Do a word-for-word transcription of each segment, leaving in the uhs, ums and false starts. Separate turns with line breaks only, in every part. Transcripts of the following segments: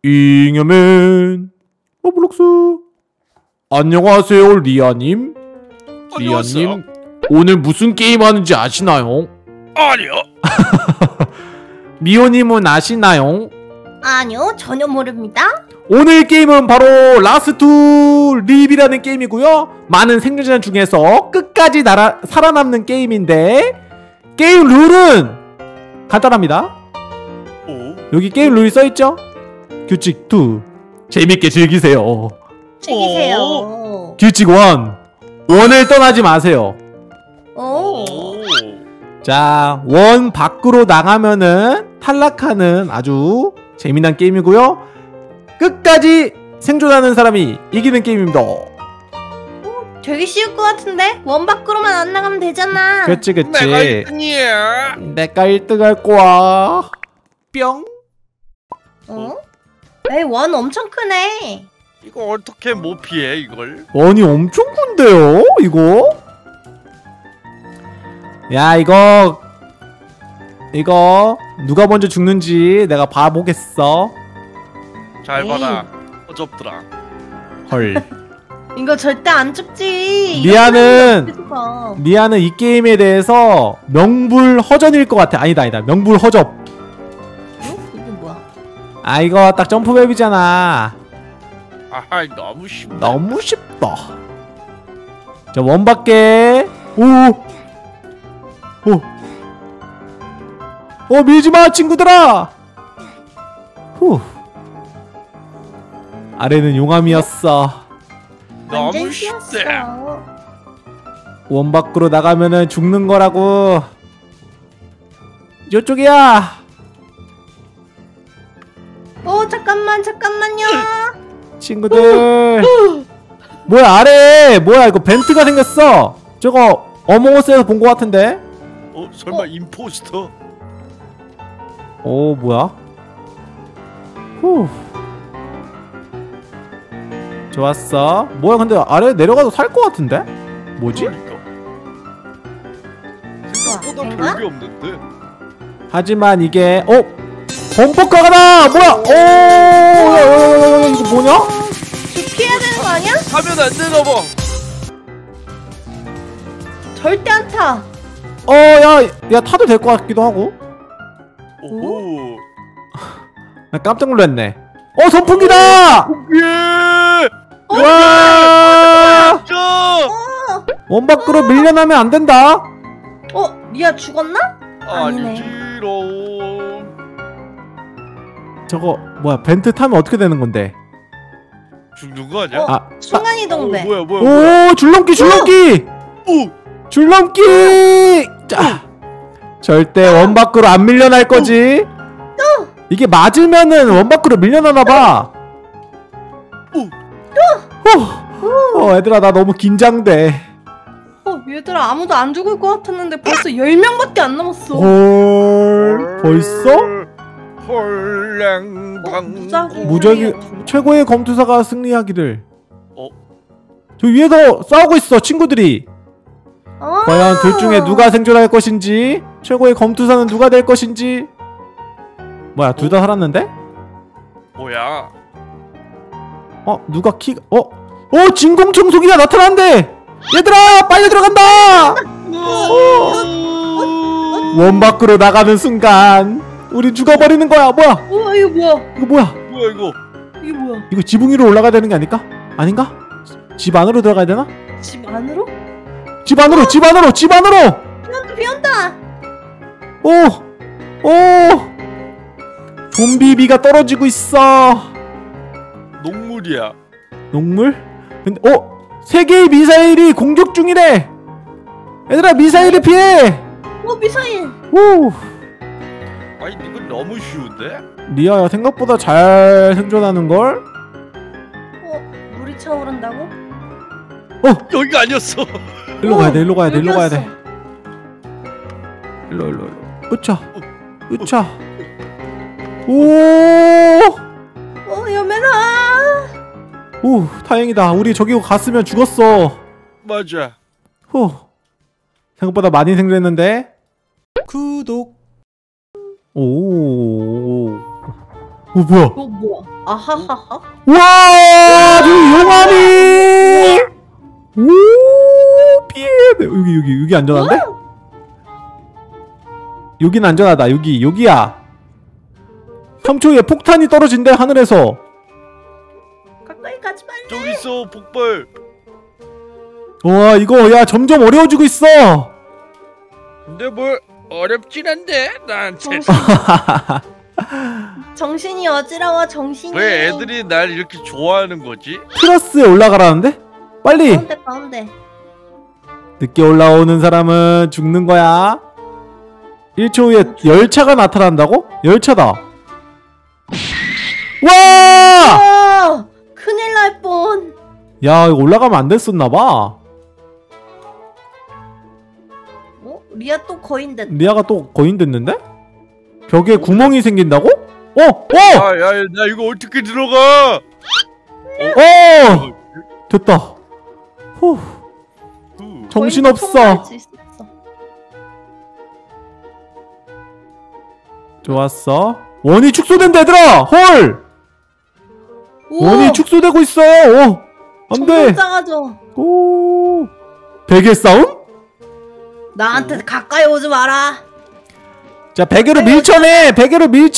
잉여맨 로블록스. 안녕하세요 리아님. 리아님 오늘 무슨 게임 하는지 아시나요?
아니요.
미호님은 아시나요?
아니요, 전혀 모릅니다.
오늘 게임은 바로 라스트 립이라는 게임이고요, 많은 생존자 중에서 끝까지 날아, 살아남는 게임인데, 게임 룰은 간단합니다.
오?
여기 게임 룰이 써있죠? 규칙 이, 재밌게 즐기세요.
즐기세요.
오.
규칙 일, 원을 떠나지 마세요.
오.
자, 원 밖으로 나가면은 탈락하는 아주 재미난 게임이고요, 끝까지 생존하는 사람이 이기는 게임입니다.
되게 쉬울 것 같은데? 원 밖으로만 안 나가면 되잖아.
그치 그치.
내가 일 등이야.
내가 일 등 할 거야. 뿅.
어? 에이, 원 엄청 크네.
이거 어떻게 못 피해 이걸?
원이 엄청 큰데요 이거? 야, 이거 이거 누가 먼저 죽는지 내가 봐보겠어.
잘
에이.
봐라. 어접더라.
헐.
이거 절대 안 죽지.
리아는
이렇게 봐.
리아는 이 게임에 대해서 명불허전일 것 같아. 아니다 아니다 명불허접.
어? 이게 뭐야?
아, 이거 딱 점프맵이잖아.
아하, 너무 쉽다.
너무 쉽다. 자, 원밖에. 오. 오. 어, 밀지마 친구들아. 후. 아래는 용암이었어.
너무
완전
쉽다.
쉬웠어.
원 밖으로 나가면은 죽는 거라고. 이쪽이야.
어, 잠깐만, 잠깐만요.
친구들. 뭐야, 아래 뭐야, 이거 벤트가 생겼어. 저거 어몽어스에서 본 거 같은데.
어? 설마
어?
임포스터?
오, 뭐야? 후. 좋았어. 뭐야, 근데 아래 내려가도 살 것 같은데? 뭐지?
그러니까. 생각보다
뭐야,
별게 없는데.
하지만 이게 어? 범퍼카가다! 뭐야? 오! 야, 야, 야, 야, 이거 뭐냐?
저 피해야 되는 거 아니야?
하면 안 되나 봐.
절대 안 타.
어, 야, 야, 타도 될 것 같기도 하고.
오호.
나 깜짝 놀랐네. 어, 선풍기다!
예!
와!
저!
어,
원 밖으로 밀려나면 안 된다.
어, 리아 죽었나? 아니네.
아니지롱.
저거 뭐야? 벤트 타면 어떻게 되는 건데?
죽는 거 아니야?
어,
아,
순간이동돼.
어, 뭐야 뭐야 뭐야.
오, 줄넘기, 줄넘기,
오!
줄넘기. 자, 절대 원 밖으로 안 밀려날 거지. 이게 맞으면은 원 밖으로 밀려나나 봐. 어, 어, 얘들아, 나 너무 긴장돼.
어, 얘들아, 아무도 안 죽을 것 같았는데 벌써 열 명밖에 안 남았어.
헐, 벌써?
헐랭방
무작위.
무적이 최고의 검투사가 승리하기를.
어?
저 위에서 싸우고 있어, 친구들이.
아
과연 둘 중에 누가 생존할 것인지, 최고의 검투사는 누가 될 것인지. 뭐야, 둘 다 살았는데?
뭐야?
어, 누가 키, 어? 어, 진공청소기가 나타난대! 얘들아, 빨리 들어간다! 원 밖으로 나가는 순간 우리 죽어버리는 거야. 뭐야?
어, 이거 뭐야?
이거 뭐야?
뭐야 이거?
이게 뭐야?
이거 지붕 위로 올라가야 되는 게 아닐까? 아닌가? 집 안으로 들어가야 되나?
집 안으로?
집 안으로! 집 안으로! 집 안으로!
비온다, 비온다.
오! 오! 좀비비가 떨어지고 있어.
녹물이야.
녹물? 근데 어? 세 개의 미사일이 공격 중이래. 얘들아, 미사일을 피해.
어, 미사일.
오!
아니 이건 너무 쉬운데?
리아야, 생각보다 잘 생존하는걸?
어, 물이 차오른다고?
어!
여기가 아니었어.
일로 가야 돼, 일로 가야 돼, 일로 가야
여기였어.
돼. 일로, 일로, 일로. 으차! 으차! 오!
어, 여매나.
오, 다행이다. 우리 저기 갔으면 죽었어.
맞아.
후. 생각보다 많이 생겼는데. 구독. 오. 어 뭐야?
이거 뭐야? 아하하하.
와 저기 용암이. 오 피해. 여기 여기 여기 안전한데? 여긴 안전하다. 여기 여기야. 삼 초에 폭탄이 떨어진대 하늘에서.
가까이 가지 말래.
저기 있어 폭발.
와 이거 야 점점 어려워지고 있어.
근데 뭘 어렵진 않대 나한테.
정신. 정신이 어지러워 정신이.
왜 애들이 날 이렇게 좋아하는 거지?
트러스에 올라가라는데? 빨리.
가운데 가운데.
늦게 올라오는 사람은 죽는 거야. 일 초 후에 열차가 나타난다고? 열차다. 와!
아, 큰일 날 뻔.
야 이거 올라가면 안 됐었나봐.
어? 리아 또 거인 됐다.
리아가 또 거인 됐는데? 벽에 구멍이 생긴다고? 어! 어!
야야 나 이거 어떻게 들어가?
어! 됐다. 후.
후.
정신없어.
통과할 수 있었어.
좋았어. 원이 축소된다 얘들아! 헐!
오,
원이 축소되고 있어! 어! 안돼!
점점 작아져.
오! 베개 싸움?
나한테 가까이 오지 마라.
자 베개로 밀쳐내! 베개로 밀쳐!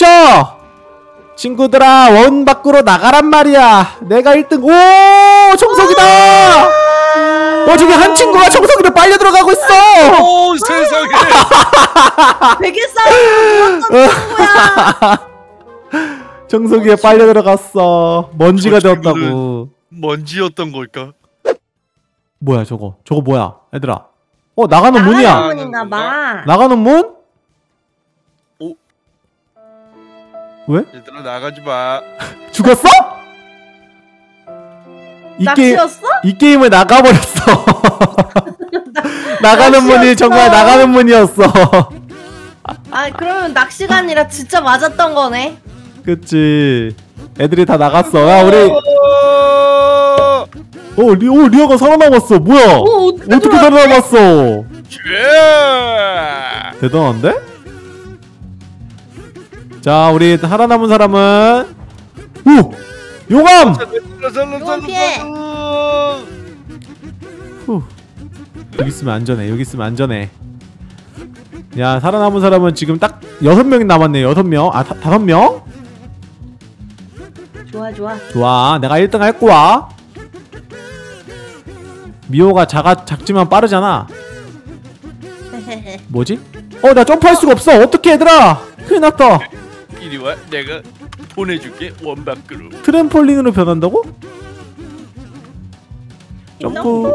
친구들아 원 밖으로 나가란 말이야. 내가 일 등. 오! 청석이다! 어 저기 한 친구가 청석이로 빨려 들어가고 있어!
오 세상에.
베개 싸움 좋았던 친구야.
청소기에 빨려 들어갔어. 먼지가
저
되었다고.
먼지였던 걸까?
뭐야 저거? 저거 뭐야? 얘들아. 어 나가는 문이야.
나가는 문인가 봐.
나가는 문?
오.
왜?
얘들아 나가지 마.
죽었어? 이 게임
낚시였어?
이 게임을 나가버렸어. 나가는 문이
낚시였어.
정말 나가는 문이었어.
아 그러면 낚시가 아니라 진짜 맞았던 거네.
그치. 애들이 다 나갔어. 야 우리
어.
어 리, 오 리아가 살아남았어. 뭐야?
오, 어떻게
어떻게
살아남았대?
살아남았어?
쥐.
대단한데? 자 우리 살아남은 사람은 오! 용암!
살려
피해.
살려.
후. 여기 있으면 안전해. 여기 있으면 안전해. 야 살아남은 사람은 지금 딱 여섯 명이 남았네. 여섯 명. 아 다, 다섯 명?
좋아 좋아.
좋아. 내가 일 등 할 거야. 미호가 작아 작지만 빠르잖아. 뭐지? 어 나 점프할 수가 없어. 어떡해 얘들아. 큰일 났다.
이리 와 내가 보내줄게 원 밖으로.
트램폴린으로 변한다고? 점프.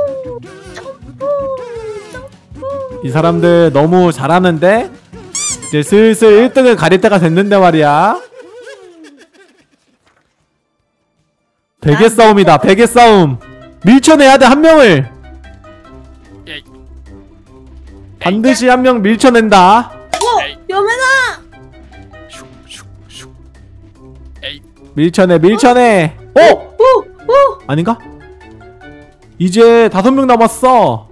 이 사람들 너무 잘하는데? 이제 슬슬 일 등을 가릴 때가 됐는데 말이야. 베개 싸움이다. 베개 싸움. 밀쳐내야 돼 한 명을. 반드시 한 명 밀쳐낸다.
어! 여매나!
밀쳐내 밀쳐내. 어?
오! 오!
아닌가? 이제 다섯 명 남았어.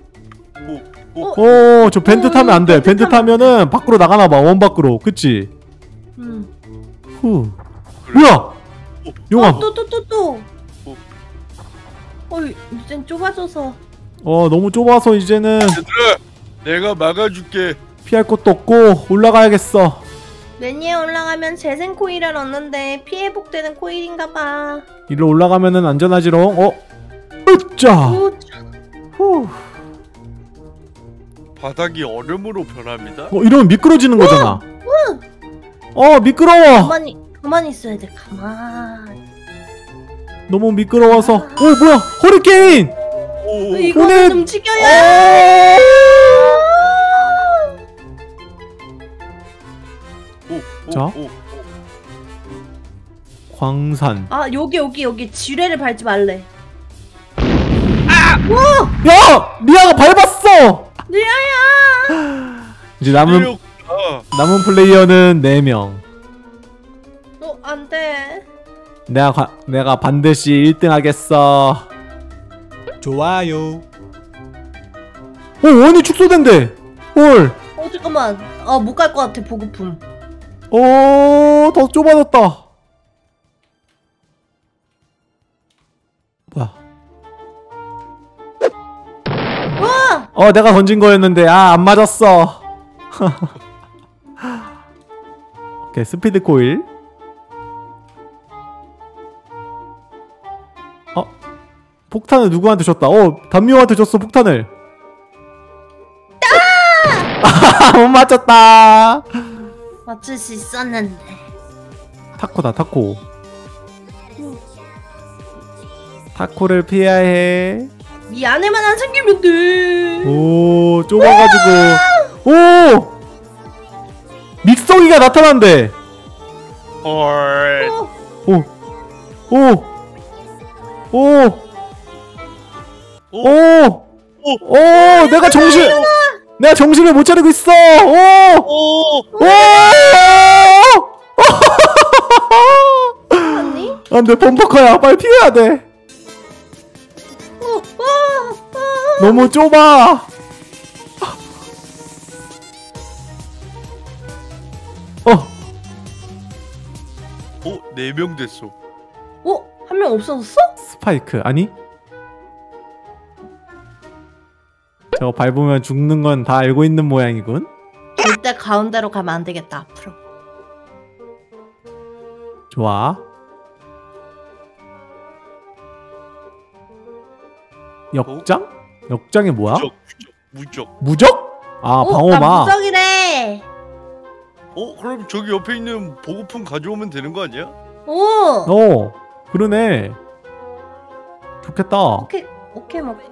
오, 저 벤트
어,
타면 안 돼.
벤트
벤트 타면은 밖으로 나가나봐. 원 밖으로. 그치?
음.
후. 뭐야? 용암.
또 또 또 또. 어, 이젠 좁아져서.
어, 너무 좁아서 이제는
얘들아 내가 막아줄게.
피할 것도 없고 올라가야겠어.
맨 위에 올라가면 재생 코일을 얻는데 피해 회복되는 코일인가봐.
일로 올라가면은 안전하지롱. 어? 으짜.
오,
후.
바닥이 얼음으로 변합니다.
어, 이러면 미끄러지는 거잖아. 어, 미끄러워.
가만히 가만히 있어야 돼. 가만.
너무 미끄러워서. 오, 뭐야? 허리케인.
오.
이거는
보내-
움직여야.
오, 오,
자.
오, 오.
광산.
아 여기 여기 여기 지뢰를 밟지 말래.
야! 리아가 밟았어.
리아야.
이제 남은
내렸구나.
남은 플레이어는 네 명.
어 안돼.
내가 가, 내가 반드시 일 등 하겠어. 좋아요. 어, 원이 축소된대. 헐.
어 잠깐만. 아 못 갈 것 같아 보급품.
어, 더 좁아졌다. 어 내가 던진 거였는데 아 안 맞았어. 오케이 스피드 코일. 어? 폭탄을 누구한테 줬다. 어 담요한테 줬어 폭탄을. 아! 못 맞췄다.
맞출 수 있었는데.
타코다 타코. 타코를 피해야 해.
이 안에만 안 생기면 돼.
오 좁아가지고. 오 믹서기가 나타난대.
헐.
어,
오 오 오
오.
오 오 내가 정신 내가 정신을 못 차리고 있어. 오
오.
오
아니?
안돼 범퍼커야 빨리 피해야 돼.
어, 어, 어.
너무 좁아. 어
오, 네 명 됐어.
어? 한 명 없어졌어?
스파이크 아니? 저거 밟으면 죽는 건 다 알고 있는 모양이군.
절대 가운데로 가면 안 되겠다 앞으로.
좋아. 역장? 역장이 뭐야?
무적, 무적, 무적.
무적? 아
어, 나
방어막.
무적이래.
어, 그럼 저기 옆에 있는 보급품 가져오면 되는 거 아니야?
오.
어 그러네. 좋겠다.
오케이 오케이 먹지.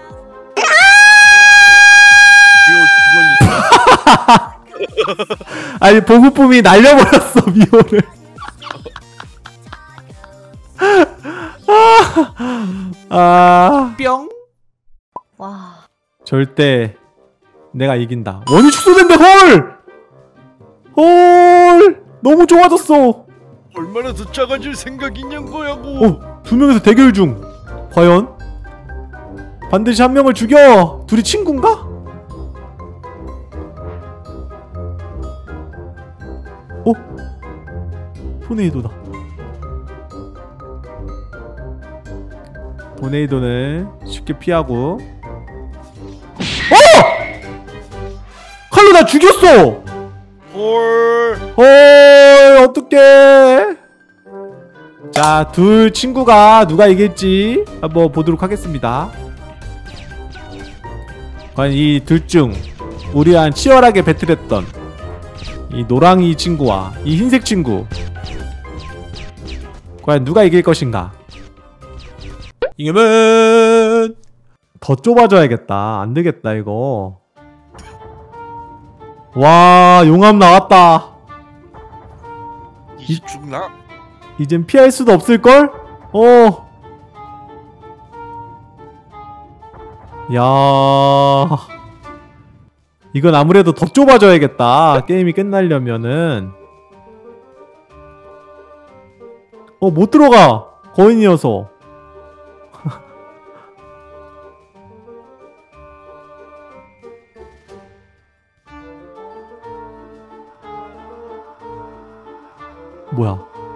이거 이건
아니 보급품이 날려버렸어 미호를. 아 뿅.
와.
절대 내가 이긴다. 원이 축소된대. 헐! 헐! 너무 좋아졌어.
얼마나 더 작아질 생각이냐고야고.
어, 두 명이서 대결 중. 과연? 반드시 한 명을 죽여. 둘이 친구인가? 어? 토네이도다. 토네이도는 쉽게 피하고. 어! 칼로 나 죽였어!
헐.
헐 어떡해. 자, 둘 친구가 누가 이길지 한번 보도록 하겠습니다. 과연 이 둘 중 우리랑 치열하게 배틀했던 이 노랑이 친구와 이 흰색 친구 과연 누가 이길 것인가. 이겨면 더 좁아져야겠다. 안되겠다 이거. 와 용암 나왔다.
이 죽나?
이젠 피할 수도 없을걸? 어. 야. 이건 아무래도 더 좁아져야겠다. 게임이 끝나려면은. 어, 못 들어가. 거인이어서. 뭐야?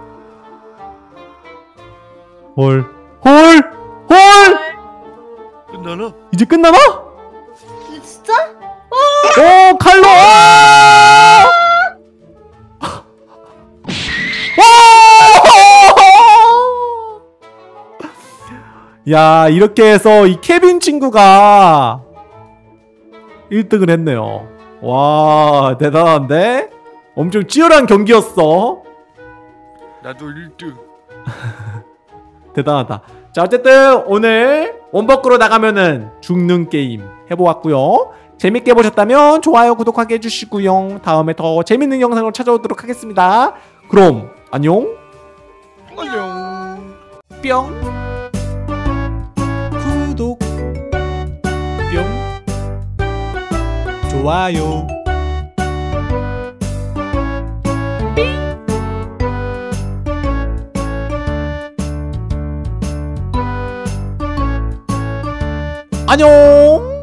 헐. 헐! 헐!
끝나나?
이제 끝나나?
이거 진짜?
오! 칼로! 야, 이렇게 해서 이 케빈 친구가 일 등을 했네요. 와, 대단한데? 엄청 치열한 경기였어.
나도 일 등.
대단하다. 자, 어쨌든 오늘 원버크로 나가면은 죽는 게임 해보았고요. 재밌게 보셨다면 좋아요, 구독하게 해주시고요. 다음에 더 재밌는 영상으로 찾아오도록 하겠습니다. 그럼 안녕.
안녕.
뿅. 구독. 뿅. 좋아요. 안녕.